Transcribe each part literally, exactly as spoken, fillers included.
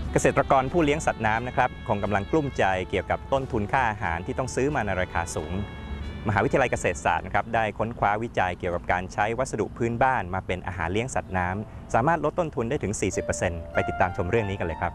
เกษตรกรผู้เลี้ยงสัตว์น้ำนะครับคงกำลังกลุ้มใจเกี่ยวกับต้นทุนค่าอาหารที่ต้องซื้อมาในราคาสูงมหาวิทยาลัยเกษตรศาสตร์นะครับได้ค้นคว้าวิจัยเกี่ยวกับการใช้วัสดุพื้นบ้านมาเป็นอาหารเลี้ยงสัตว์น้ำสามารถลดต้นทุนได้ถึง สี่สิบเปอร์เซ็นต์ ไปติดตามชมเรื่องนี้กันเลยครับ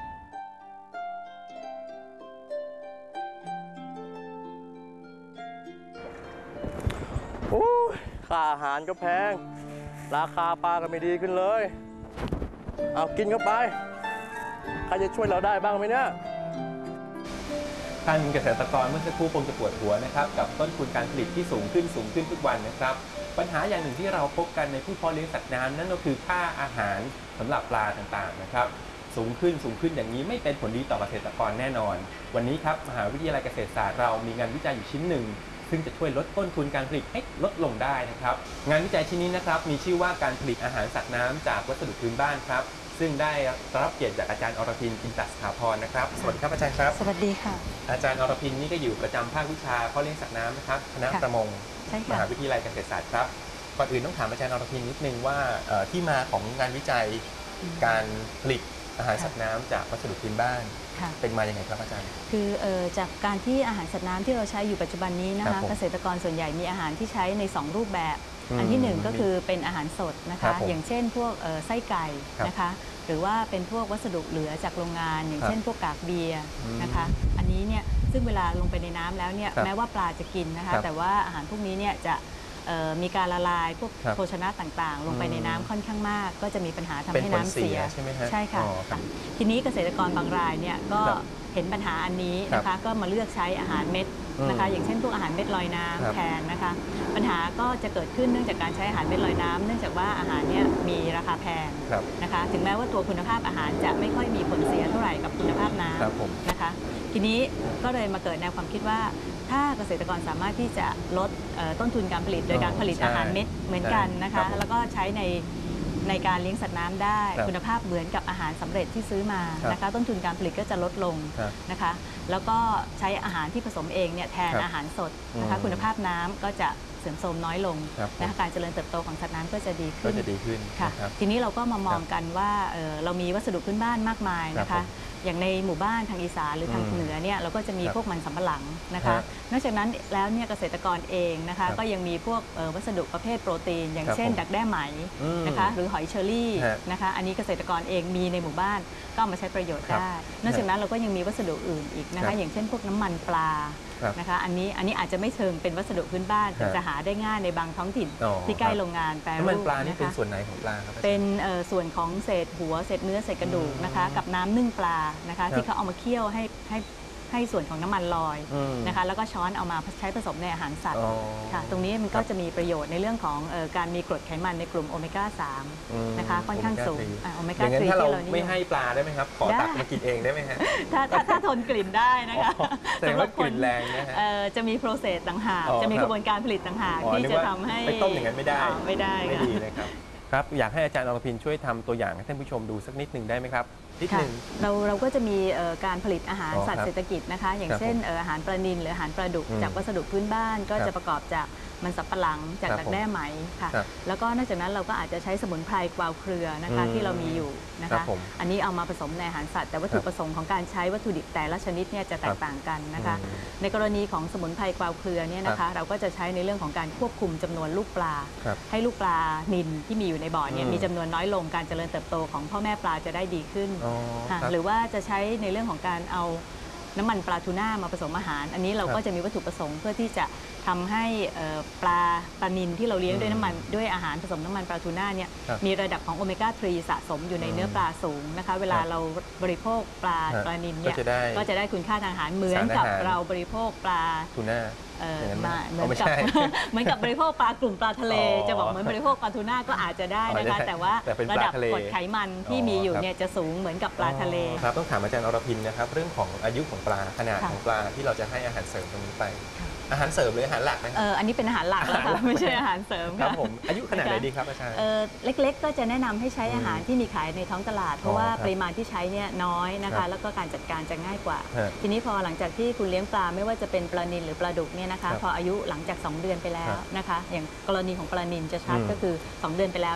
โอ้ค่าอาหารก็แพงราคาปลาก็ไม่ดีขึ้นเลยเอากินเข้าไปใครจะช่วยเราได้บ้างไหมเนี่ยท่านเกษตรกรเมื่อสักครู่คงจะปวดหัวนะครับกับต้นทุนการผลิตที่สูงขึ้นสูงขึ้นทุกวันนะครับปัญหาอย่างหนึ่งที่เราพบกันในผู้เพาะเลี้ยงสัตว์น้ำนั่นก็คือค่าอาหารสำหรับปลาต่างๆนะครับสูงขึ้นสูงขึ้นอย่างนี้ไม่เป็นผลดีต่อเกษตรกรแน่นอนวันนี้ครับมหาวิทยาลัยเกษตรศาสตร์เรามีงานวิจัยอยู่ชิ้นหนึ่งซึ่งจะช่วยลดต้นทุนการผลิตให้ลดลงได้นะครับงานวิจัยชิ้นนี้นะครับมีชื่อว่าการผลิตอาหารสัตว์น้ำจากวัสดุพื้นบ้านครับซึ่งได้รับเกียรติจากอาจารย์อรพิน จินตสถาพรนะครับสวัสดีครับอาจารย์ครับสวัสดีค่ะอาจารย์อรพินนี่ก็อยู่ประจำภาควิชาเพาะเลี้ยงสัตว์น้ำนะครับคณะประมงมหาวิทยาลัยเกษตรศาสตร์ครับก่อนอื่นต้องถามอาจารย์อรพินนิดนึงว่าที่มาของงานวิจัยการผลิตอาหารสัตว์น้ำจากวัสดุพื้นบ้านเป็นมาอย่างไรครับอาจารย์คือจากการที่อาหารสัตว์น้ำที่เราใช้อยู่ปัจจุบันนี้นะคะเกษตรกรส่วนใหญ่มีอาหารที่ใช้ในสองรูปแบบอันที่หนึ่งก็คือเป็นอาหารสดนะคะอย่างเช่นพวกไส้ไก่นะคะหรือว่าเป็นพวกวัสดุเหลือจากโรงงานอย่างเช่นพวกกากเบียร์นะคะอันนี้เนี่ยซึ่งเวลาลงไปในน้ำแล้วเนี่ยแม้ว่าปลาจะกินนะคะแต่ว่าอาหารพวกนี้เนี่ยจะมีการละลายพวกโภชนะต่างๆลงไปในน้ำค่อนข้างมากก็จะมีปัญหาทำให้น้ำเสียใช่ไหมฮะใช่ค่ะทีนี้เกษตรกรบางรายเนี่ยก็เห็นปัญหาอันนี้นะคะก็มาเลือกใช้อาหารเม็ดนะคะอย่างเช่นพวกอาหารเม็ดลอยน้ำแทนนะคะปัญหาก็จะเกิดขึ้นเนื่องจากการใช้อาหารเม็ดลอยน้ำเนื่องจากว่าอาหารเนี่ยมีราคาแพงนะคะถึงแม้ว่าตัวคุณภาพอาหารจะไม่ค่อยมีผลเสียเท่าไหร่กับคุณภาพน้ำนะคะทีนี้ก็เลยมาเกิดแนวความคิดว่าถ้าเกษตรกรสามารถที่จะลดต้นทุนการผลิตโดยการผลิตอาหารเม็ดเหมือนกันนะคะแล้วก็ใช้ในในการเลี้ยงสัตว์น้ำได้คุณภาพเหมือนกับอาหารสำเร็จที่ซื้อมานะคะต้นทุนการผลิตก็จะลดลงนะคะแล้วก็ใช้อาหารที่ผสมเองเนี่ยแทนอาหารสดนะคะคุณภาพน้ำก็จะเสื่อมโทรมน้อยลงนะคะการเจริญเติบโตของสัตว์น้ำก็จะดีขึ้นก็จะดีขึ้นค่ะทีนี้เราก็มามองกันว่าเรามีวัสดุพื้นบ้านมากมายนะคะอย่างในหมู่บ้านทางอีสานหรือทางเหนือเนี่ยเราก็จะมีพวกมันสำปะหลังนะคะนอกจากนั้นแล้วเนี่ยเกษตรกรเองนะคะก็ยังมีพวกวัสดุประเภทโปรตีนอย่างเช่นดักแด้ไหมนะคะหรือหอยเชอรี่นะคะอันนี้เกษตรกรเองมีในหมู่บ้านก็เอามาใช้ประโยชน์ได้นอกจากนั้นเราก็ยังมีวัสดุอื่นอีกนะคะอย่างเช่นพวกน้ำมันปลานะคะอันนี้อันนี้อาจจะไม่เชิงเป็นวัสดุพื้นบ้านแต่จะหาได้ง่ายในบางท้องถิ่นที่ใกล้โรงงานแปรรูปน้ำมันปลานี่เป็นส่วนไหนของปลาครับเป็นส่วนของเศษหัวเศษเนื้อเศษกระดูกนะคะกับน้ำนึ่งปลานะคะที่เขาเอามาเคี่ยวให้ให้ให้ส่วนของน้ำมันลอยนะคะแล้วก็ช้อนเอามาใช้ผสมในอาหารสัตว์ค่ะตรงนี้มันก็จะมีประโยชน์ในเรื่องของการมีกรดไขมันในกลุ่มโอเมก้าสามนะคะค่อนข้างสูงโอเมก้าสามที่เราไม่ให้ปลาได้ไหมครับขอตักมากินเองได้ไหมฮะถ้าถ้าทนกลิ่นได้นะคะแสดงว่ากลิ่นแรงนะฮะจะมีโปรเซสต่างหากจะมีกระบวนการผลิตต่างหากที่จะทำให้ไปต้มอย่างนั้นไม่ได้ไม่ได้ไม่ดีนะครับครับอยากให้อาจารย์อรพินช่วยทำตัวอย่างให้ท่านผู้ชมดูสักนิดหนึ่งได้ไหมครับนิดหนึ่งเราเราก็จะมีการผลิตอาหารสัตว์เศรษฐกิจนะคะอย่างเช่นอาหารปลานิลหรืออาหารปลาดุกจากวัสดุพื้นบ้านก็จะประกอบจากมันสับปะหลังจากดักแด้ไหมค่ะแล้วก็นอกจากนั้นเราก็อาจจะใช้สมุนไพรกวาวเครือนะคะที่เรามีอยู่นะคะอันนี้เอามาผสมในอาหารสัตว์แต่วัตถุประสงค์ของการใช้วัตถุดิบแต่ละชนิดเนี่ยจะแตกต่างกันนะคะในกรณีของสมุนไพรกวาวเครือเนี่ยนะคะเราก็จะใช้ในเรื่องของการควบคุมจำนวนลูกปลาให้ลูกปลานิลที่มีอยู่ในบ่อเนี่ยมีจำนวนน้อยลงการเจริญเติบโตของพ่อแม่ปลาจะได้ดีขึ้นหรือว่าจะใช้ในเรื่องของการเอาน้ำมันปลาทูน่ามาผสมอาหารอันนี้เราก็จะมีวัตถุประสงค์เพื่อที่จะทำให้ปลาปลานิลที่เราเลี้ยงด้วยน้ำมันด้วยอาหารผสมน้ำมันปลาทูน่าเนี่ยมีระดับของโอเมก้าสามสะสมอยู่ในเนื้อปลาสูงนะคะเวลาเราบริโภคปลาปลานิลเนี่ยก็จะได้คุณค่าทางอาหารเหมือนกับเราบริโภคปลาทูน่าเหมือนกับเหมือนกับบริโภคปลากลุ่มปลาทะเลจะบอกเหมือนบริโภคปลาทูน่าก็อาจจะได้นะคะแต่ว่าระดับกรดไขมันที่มีอยู่เนี่ยจะสูงเหมือนกับปลาทะเลครับต้องถามอาจารย์อรพินนะครับเรื่องของอายุของปลาขนาดของปลาที่เราจะให้อาหารเสริมตรงนี้ไปอาหารเสริมหรืออาหารหลักนะครับเอออันนี้เป็นอาหารหลักแล้วค่ะไม่ใช่อาหารเสริมครับผมอายุขนาดไหนดีครับอาจารย์เออเล็กๆก็จะแนะนำให้ใช้อาหารที่มีขายในท้องตลาดเพราะว่าปริมาณที่ใช้เนี่ยน้อยนะคะแล้วก็การจัดการจะง่ายกว่าทีนี้พอหลังจากที่คุณเลี้ยงปลาไม่ว่าจะเป็นปลานิลหรือปลาดุกเนี่ยนะคะพออายุหลังจากสองเดือนไปแล้วนะคะอย่างกรณีของปลานิลจะชัดก็คือสองเดือนไปแล้วเนี่ย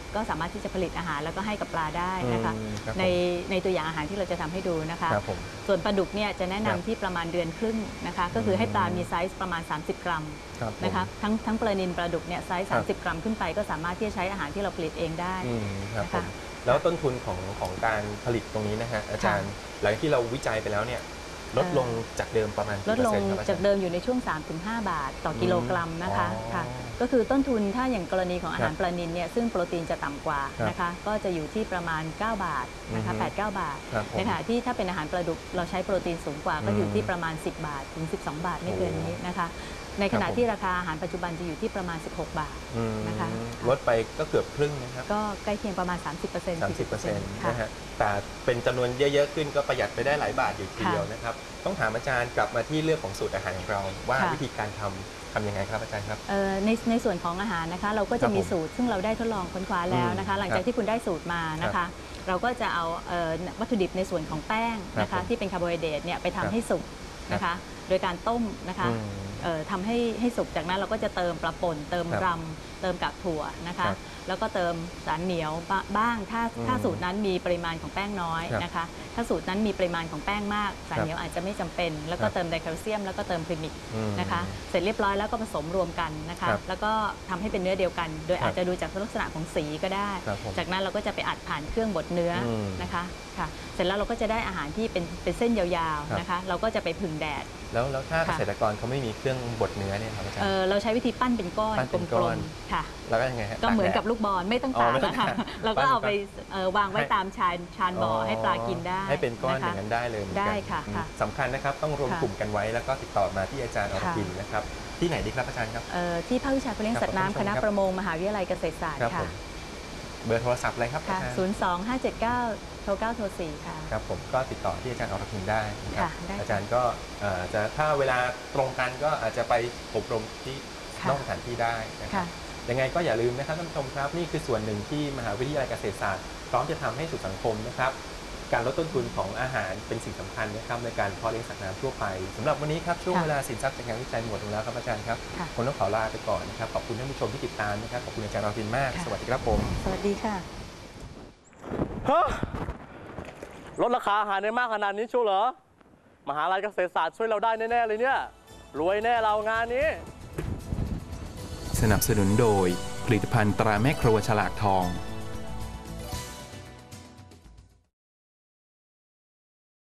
ก็สามารถที่จะผลิตอาหารแล้วก็ให้กับปลาได้นะคะอืมครับผมในในตัวอย่างอาหารที่เราจะทำให้ดูนะคะครับผมส่วนปลาดุกเนี่ยจะแนะครันำบที่ประมาณเดือนครึ่งนะคะก็คือให้ปลามีไซส์ประมาณ สามสิบ กรัมครับผมนะคะทั้งทั้งปลานิลปลาดุกเนี่ยไซส์ครับสามสิบ กรัมขึ้นไปก็สามารถที่จะใช้อาหารที่เราผลิตเองได้อืมครับนะผคะมแล้วต้นทุนของของการผลิตตรงนี้นะฮะอาจารย์หลังที่เราวิจัยไปแล้วเนี่ยลดลงจากเดิมประมาณลกี่ดเปอร์ลงเซ็นต์ครับอาจาจาร กย์เดิมอยู่ในช่วง สามถึงห้า บาทต่อกิโลกรัมนะคะอ๋อค่ะก็คือต้นทุนถ้าอย่างกรณีของอาหารครับปลานิลเนี่ยซึ่งโปรตีนจะต่ำกว่าครับนะคะก็จะอยู่ที่ประมาณ เก้า บาทนะคะอือฮึแปด เก้า บาทครับผมในขณะที่ถ้าเป็นอาหารปลาดุกเราใช้โปรตีนสูงกว่าก็อยู่ที่ประมาณ สิบ บาทถึง สิบสอง บาทไม่เกินนี้นะคะในขณะครับผมที่ราคาอาหารปัจจุบันจะอยู่ที่ประมาณ สิบหก บาทอืมนะคะลดไปก็เกือบครึ่งนะครับก็ใกล้เคียงประมาณ สามสิบเปอร์เซ็นต์สามสิบเปอร์เซ็นต์ค่ะนะฮะแต่เป็นจำนวนเยอะๆขึ้นก็ประหยัดไปได้หลายบาทอยู่ทีเดียวค่ะนะครับต้องถามอาจารย์กลับมาที่เรื่องของสูตรอาหารของเราว่าค่ะวิธีการทำทำยังไงครับอาจารย์ครับเอ่อในในส่วนของอาหารนะคะเราก็ครัจะบมีผมสูตรซึ่งเราได้ทดลองค้นคว้าแล้วนะคะ หลังจากที่คุณได้สูตรมานะครัคะบเราก็จะเอาเอ่อวัตถุดิบในส่วนของแป้งนะครัคะบผมที่เป็นคาร์โบไฮเดรตเนี่ยไปครัทำบให้สุกนะคะ โดยการต้มนะคะอืมเอ่อทำให้ให้สุกจากนั้นเราก็จะเติมปลาป่นเติมครับรำเติมกากถั่วนะคะครับแล้วก็เติมสารเหนียวบะบ้างถ้าอืมถ้าสูตรนั้นมีปริมาณของแป้งน้อยครับนะคะ ถ้าสูตรนั้นมีปริมาณของแป้งมากสารครับเหนียวอาจจะไม่จำเป็น แล้วก็ครับเติมไดแคลเซียมแล้วก็เติมพรีมิกอืมนะคะเสร็จเรียบร้อยแล้วก็ผสมรวมกันนะคะครับแล้วก็ทำให้เป็นเนื้อเดียวกัน โดยครับอาจจะดูจากลักษณะของสีก็ได้ครับผมจากนั้นเราก็จะไปอัดผ่านเครื่องบดเนื้ออมนะคะค่ะเสร็จแล้วเราก็จะได้อาหารที่เป็นเป็นเส้นยาวครับๆนะคะ เราก็จะไปผึ่งแดดแล้วแล้วถ้าเกค่ะษตรกรเขาไม่มีเครื่องบดเนื้อเนี่ยครับอาจารเอ่ย์อเราใช้วิธีปั้นเป็นก้อนปั้นกเป็นลก้อมนๆค่ะแล้วก็ยังไงฮะก็เหมือนตาแดดกับลูกบอลไม่ต้องอ๋อตากไม่ต้นะองคะตากเราก็เอาไปปั้นเอ่อวางไว้ให้ตามชานชานบ่อให้ปลากินได้ให้เป็นก้อนนะอคะย่างนั้นได้เลยเหมือนกันได้ค่ะอืมค่ะสำคัญนะครับต้องรวมค่ะกลุ่มกันไว้แล้วก็ติดต่อมาที่อาจารย์อรค่ะพินนะครับที่ไหนดีครับอาจารย์ครับเอ่อที่ภาควิชาการเลี้ยงสัตว์น้ำคณะประมงมหาวิทยาลัยเกษตรศาสตร์ครับผค่ะมเบอร์โทรศัพท์อะไรครับอาค่ะจารย์ศูนย์ สอง ห้า เจ็ด เก้า โทร เก้า โทร สี่ ค่ะครับผมก็ติดต่อที่อาจารย์อรพินได้นะครับค่ะได้ค่ะอาจารย์ก็เอ่อจะถ้าเวลาตรงกันก็อาจจะไปอบรมที่ค่ะนอกสถานที่ได้นะครัค่ะบยังไงก็อย่าลืมนะครับท่านผู้ชมครับนี่คือส่วนหนึ่งที่มหาวิทยาลัยเกษตรศาสตร์พร้อมจะทำให้สู่สังคมนะครับการลดต้นทุนของอาหารเป็นสิ่งสำคัญนะครับในการเพาะเลี้ยงสัตว์น้ำทั่วไปสำหรับวันนี้ครับช่วงค่ะเวลาสินทรัพย์จากงานวิจัยหมดลงแล้วครับอาจารย์ครับค่ะผมต้องขอลาไปก่อนนะครับขอบคุณท่านผู้ชมที่ติดตามนะครับขอบคุณอาจารย์อรพินมากค่ะสวัสดีครับผมสวัสดีค่ะฮะลดราคาอาหารได้มากขนาดนี้ชัวร์เหรอ มหาลัยเกษตรศาสตร์ช่วยเราได้แน่ๆเลยเนี่ย รวยแน่เรางานนี้สนับสนุนโดยผลิตภัณฑ์ตราแม่ครัวฉลากทอง